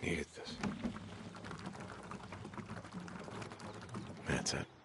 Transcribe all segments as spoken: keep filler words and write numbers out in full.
Needed this. That's it.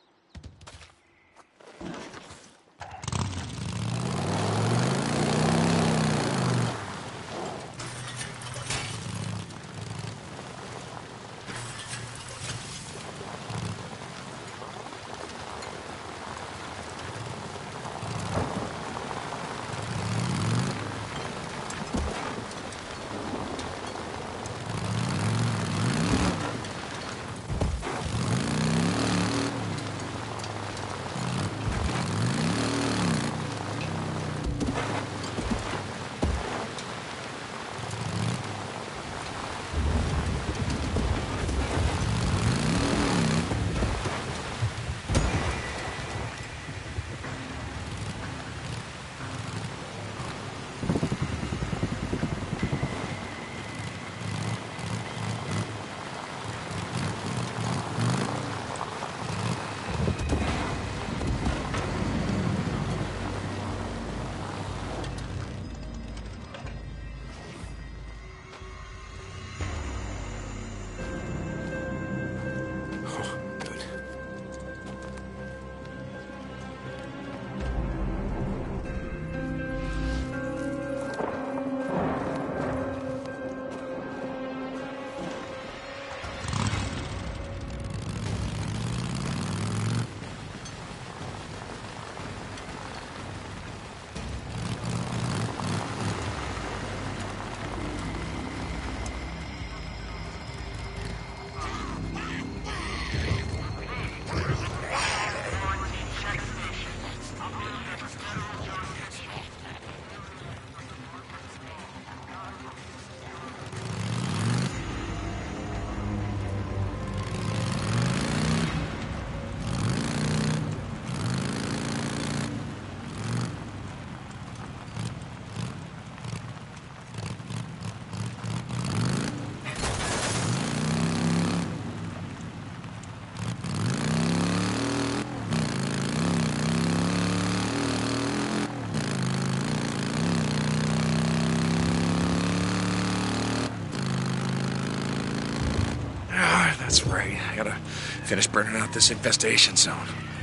That's right. I gotta finish burning out this infestation zone.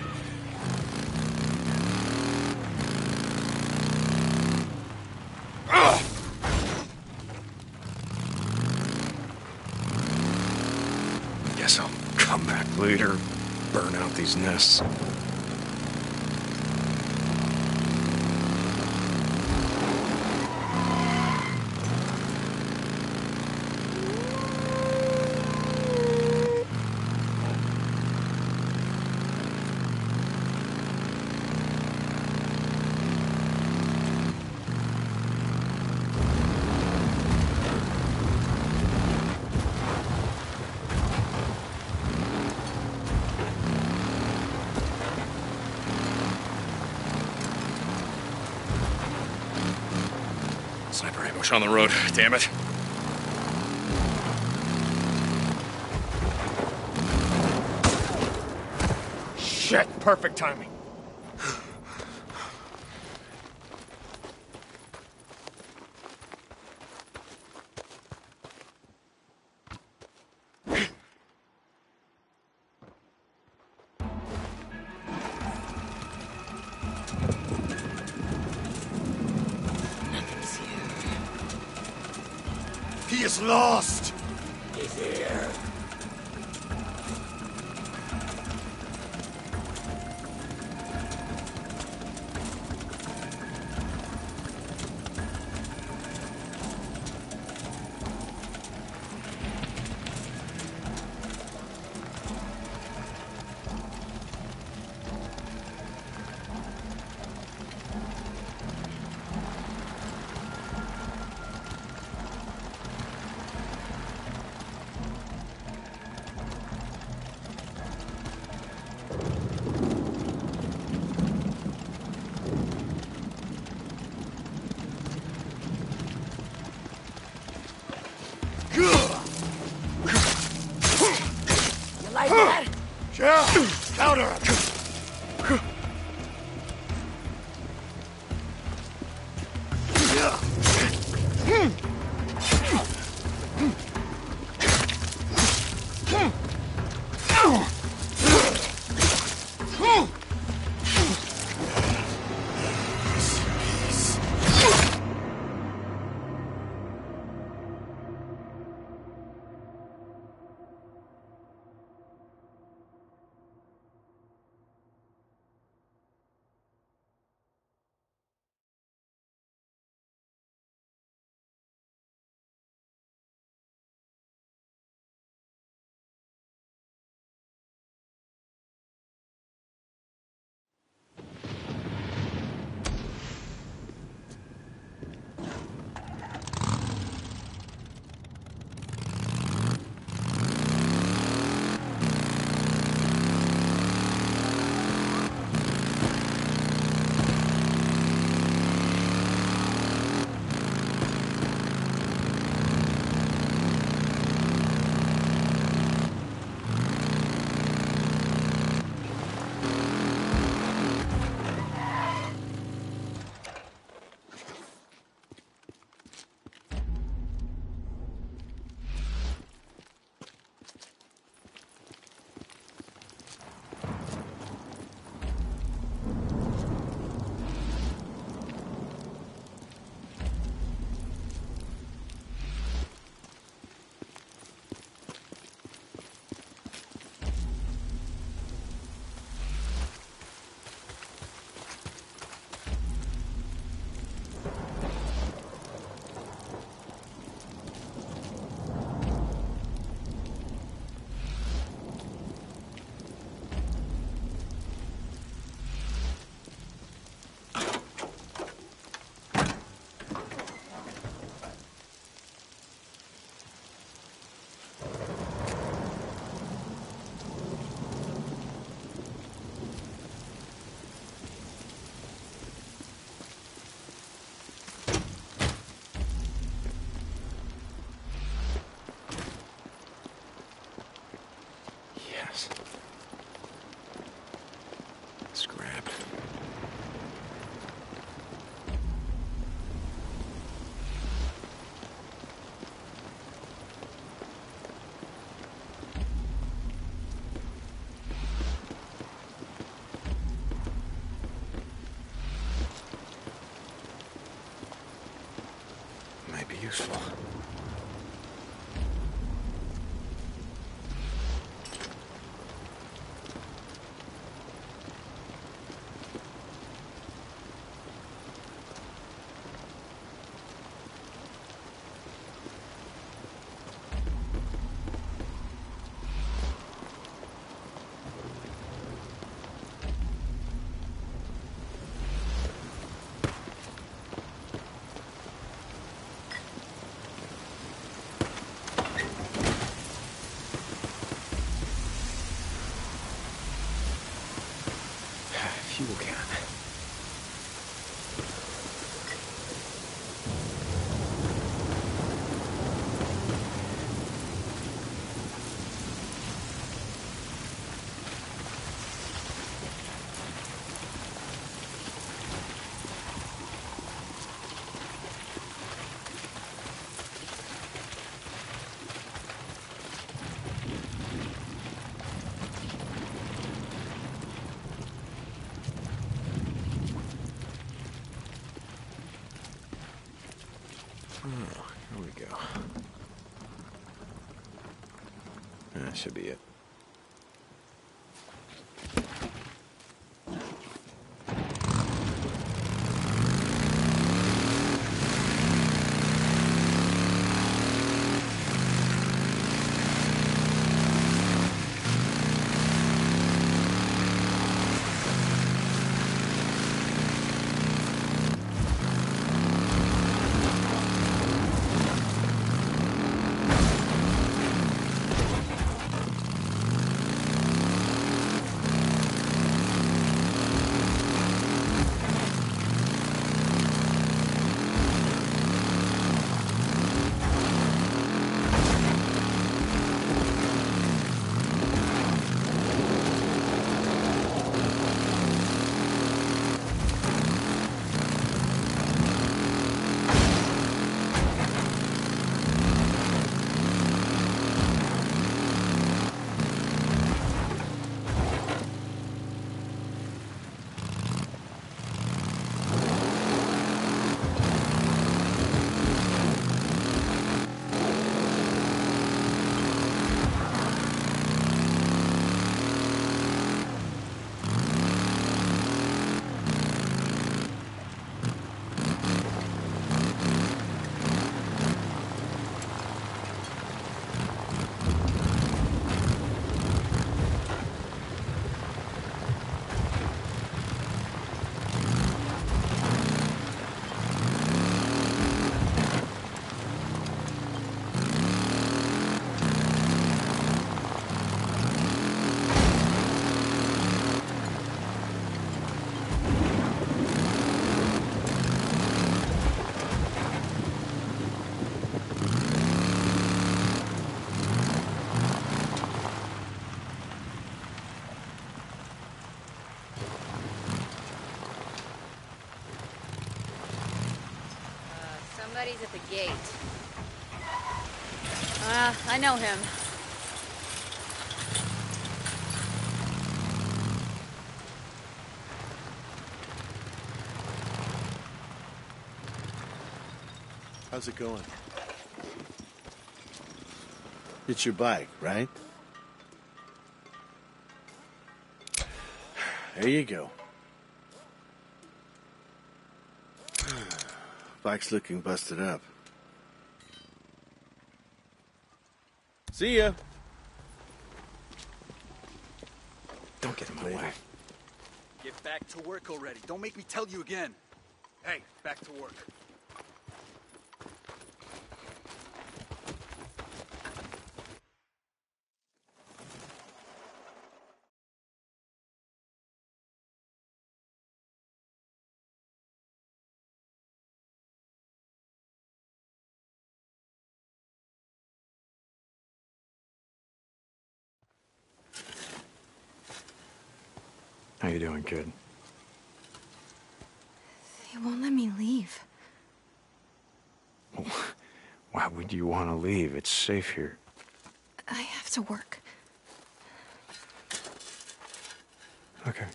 Ugh. Guess I'll come back later, burn out these nests. Sniper ambush on the road, damn it. Shit, perfect timing. He is lost! He's here. Like that? Yeah! Counter him! this. Scrapped. Might be useful. Fuel can. Oh, here we go. That should be it. Somebody's at the gate. Ah, uh, I know him. How's it going? It's your bike, right? There you go. Bike's looking busted up. See ya. Don't get in my Later. way. Get back to work already. Don't make me tell you again. Hey, back to work. How you doing, kid? They won't let me leave. Why would you want to leave? It's safe here. I have to work. Okay.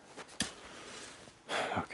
Okay.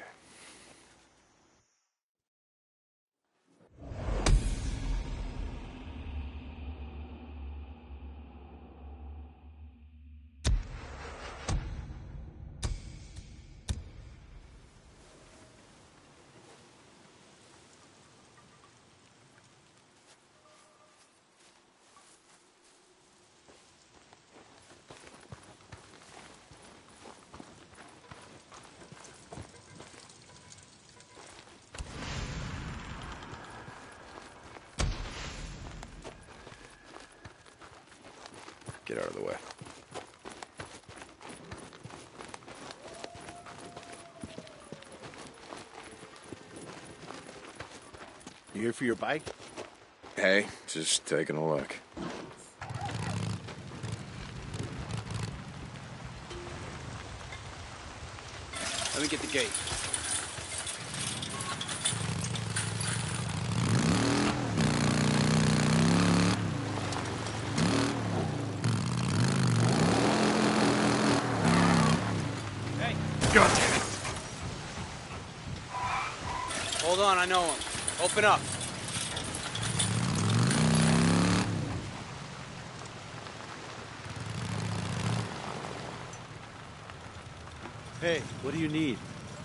Get out of the way. You here for your bike? Hey, just taking a look. Let me get the gate. Hey, God damn it! hold on, I know him. Open up. Hey, what do you need?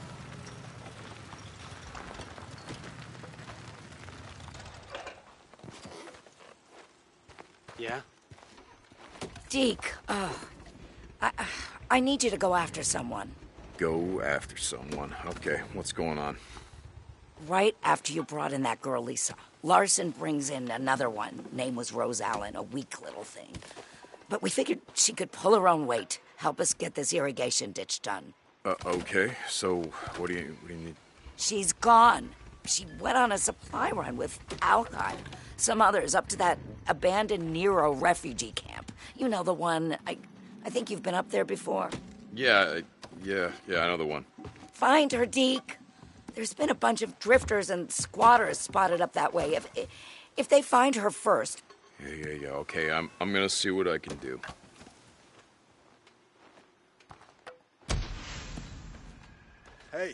Yeah? Deke, uh, I, I need you to go after someone. Go after someone. Okay, what's going on? Right after you brought in that girl, Lisa, Larson brings in another one. Name was Rose Allen, a weak little thing. But we figured she could pull her own weight, help us get this irrigation ditch done. Uh, okay, so what do you, what do you need? She's gone. She went on a supply run with Alki, some others, up to that abandoned Nero refugee camp. You know the one, I, I think you've been up there before. Yeah, yeah, yeah, I know the one. Find her, Deke. There's been a bunch of drifters and squatters spotted up that way. If, if they find her first... Yeah, yeah, yeah, okay, I'm, I'm gonna see what I can do. Hey.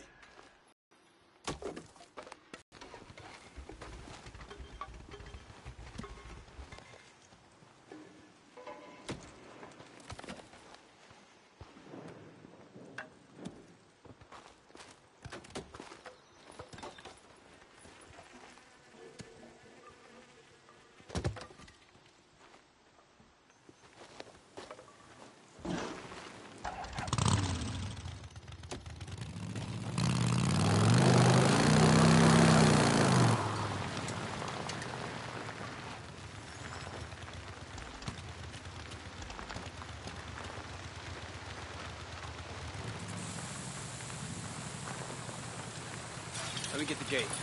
Let me get the gate.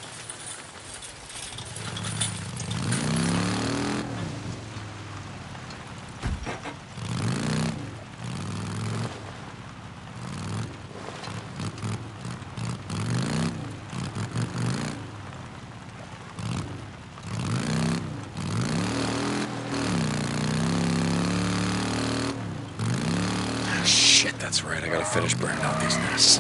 Ah, shit, that's right, I gotta finish burning out these nests.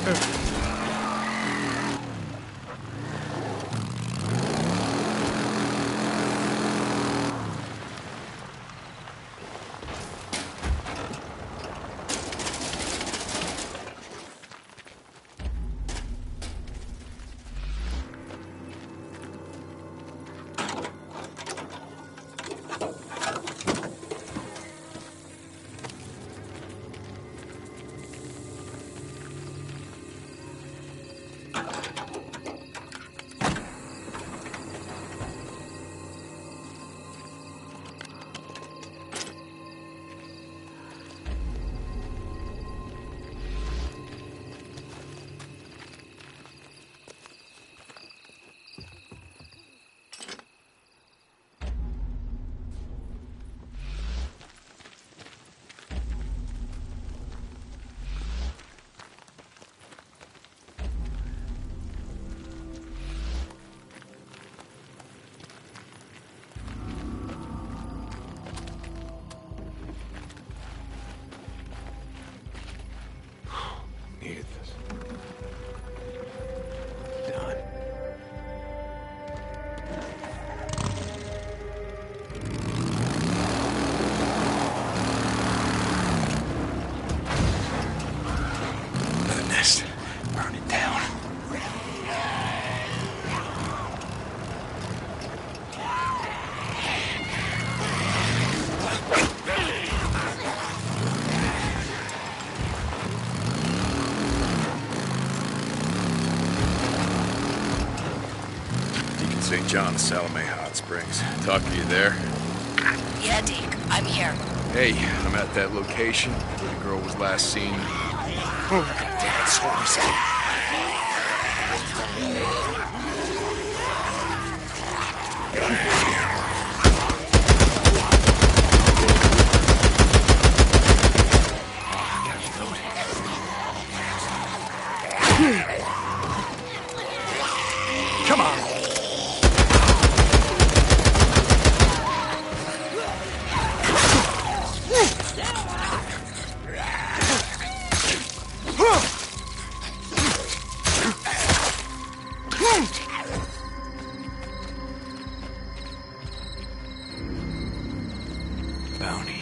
Saint John Salome Hot Springs. Tucker, you there? Yeah, Deke, I'm here. Hey, I'm at that location where the girl was last seen. Oh, God damn it, so risky. Come on. Bounty.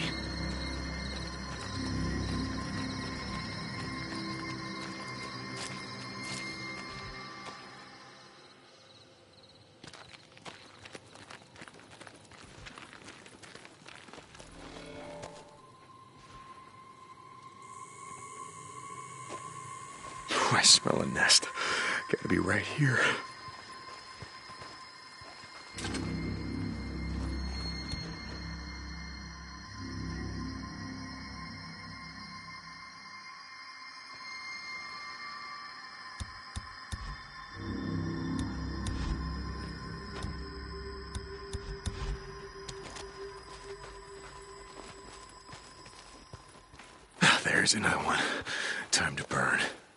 I smell a nest. Gotta be right here. There's another one. Time to burn.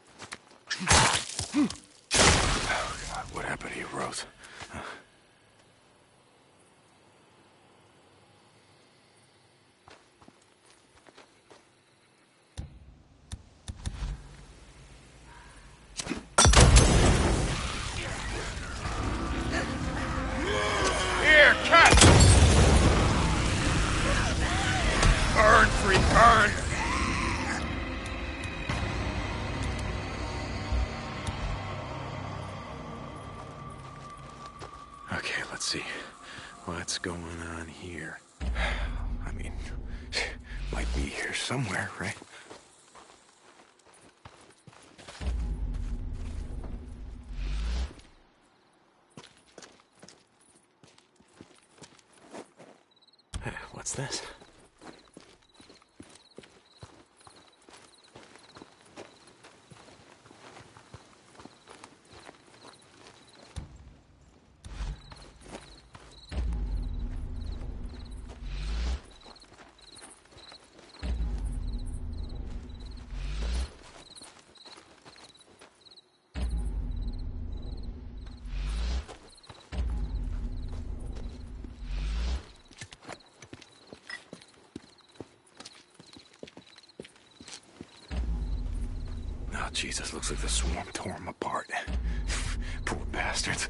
Oh, God, what happened to you, Rose? Huh? Here, cut! Burn, free, burn! Okay, let's see. What's going on here? I mean, might be here somewhere, right? Hey, what's this? Oh, Jesus, looks like the swarm tore him apart. Poor bastards.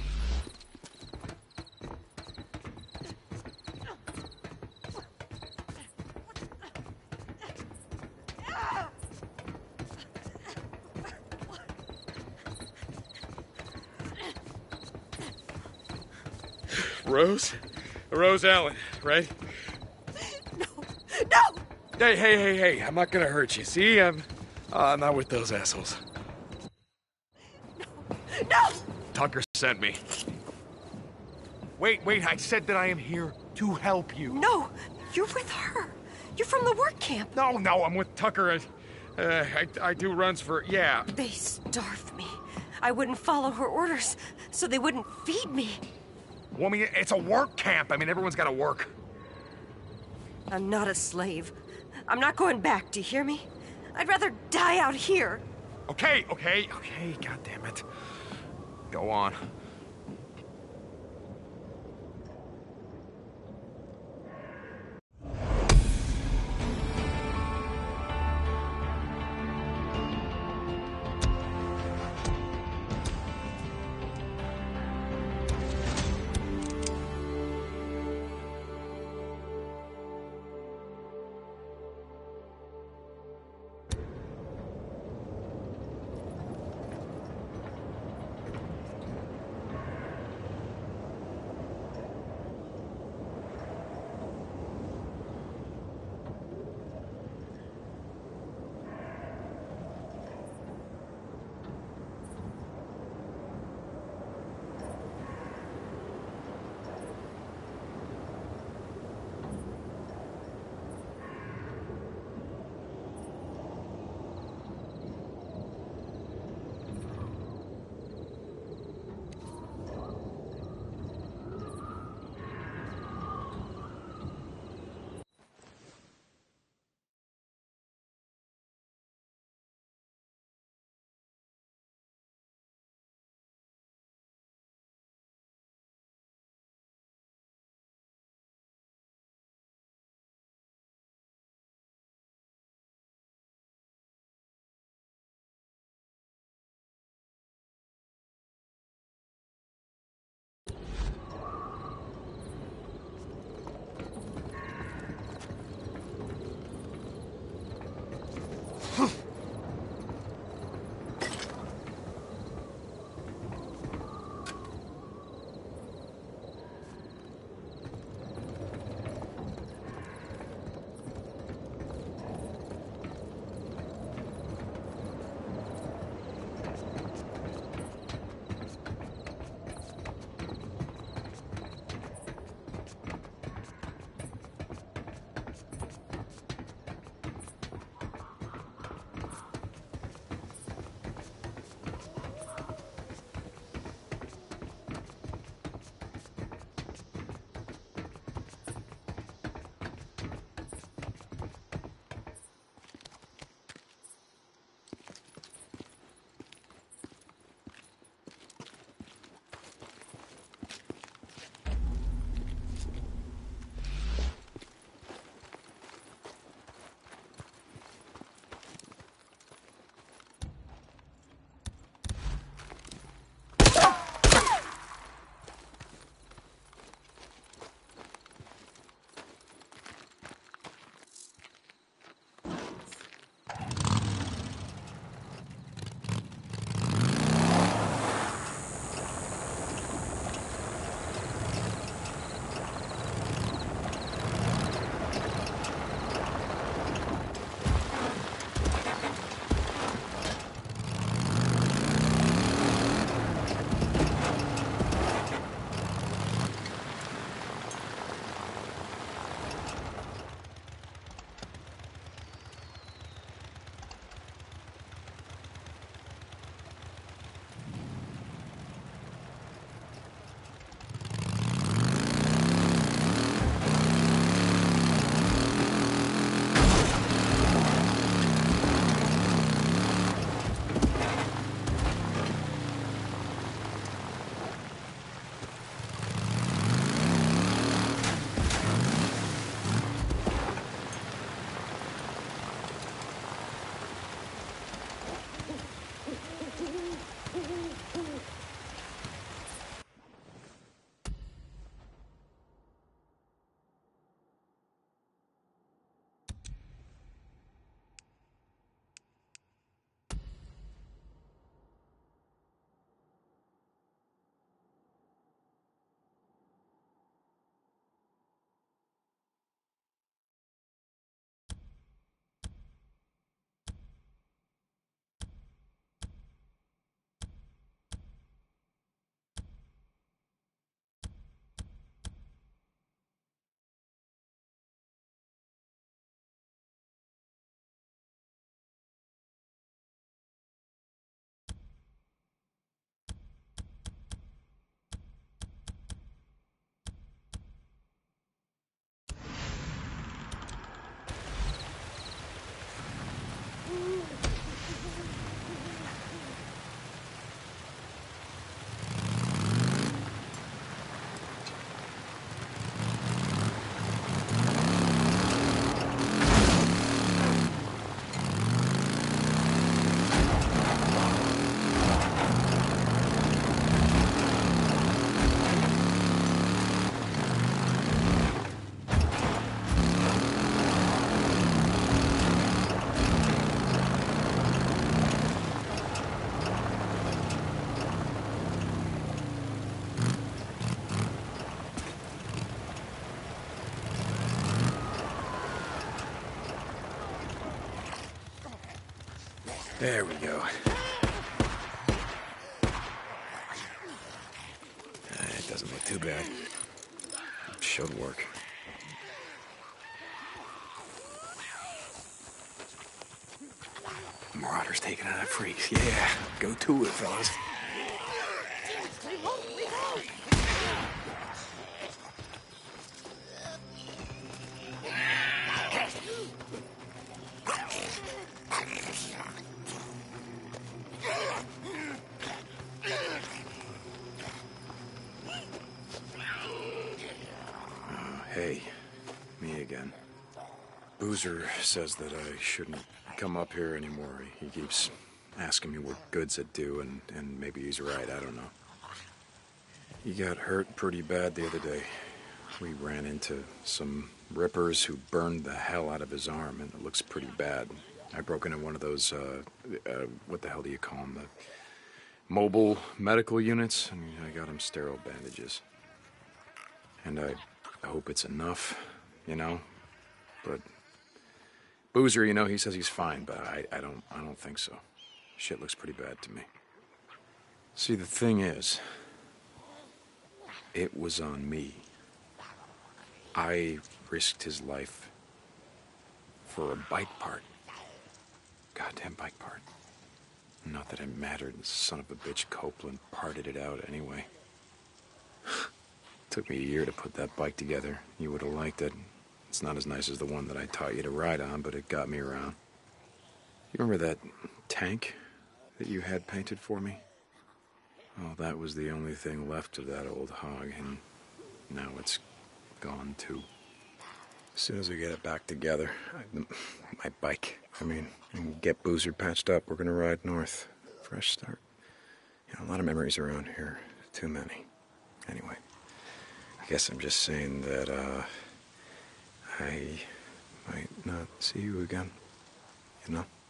Rose? Rose Allen, right? No! No! Hey, hey, hey, hey, I'm not gonna hurt you. See, I'm... Uh, not with those assholes. No! No! Tucker sent me. Wait, wait, I said that I am here to help you. No! You're with her. You're from the work camp. No, no, I'm with Tucker. Uh, I, I do runs for... Yeah. They starved me. I wouldn't follow her orders, so they wouldn't feed me. Well, I mean, it's a work camp. I mean, everyone's got to work. I'm not a slave. I'm not going back, do you hear me? I'd rather die out here. Okay, okay, okay, God damn it. Go on. There we go. Uh, it doesn't look too bad. Should work. Marauders taking out that freeze. Yeah, go to it, fellas. Hey, me again. Boozer says that I shouldn't come up here anymore. He keeps asking me what good's it do, and, and maybe he's right, I don't know. He got hurt pretty bad the other day. We ran into some rippers who burned the hell out of his arm, and it looks pretty bad. I broke into one of those, uh, uh, what the hell do you call them? The mobile medical units, and I got him sterile bandages. And I... I hope it's enough, you know, but Boozer, you know, he says he's fine, but I, I don't, I don't think so. Shit looks pretty bad to me. See, the thing is, it was on me. I risked his life for a bike part. Goddamn bike part. Not that it mattered. The son of a bitch Copeland parted it out anyway. Took me a year to put that bike together. You would have liked it. It's not as nice as the one that I taught you to ride on, but it got me around. You remember that tank that you had painted for me? Well, that was the only thing left of that old hog, and now it's gone too. As soon as we get it back together, I, my bike, I mean, and we get Boozer patched up, we're gonna ride north. Fresh start. You know, a lot of memories around here. Too many. Anyway. I guess I'm just saying that, uh, I might not see you again, you know?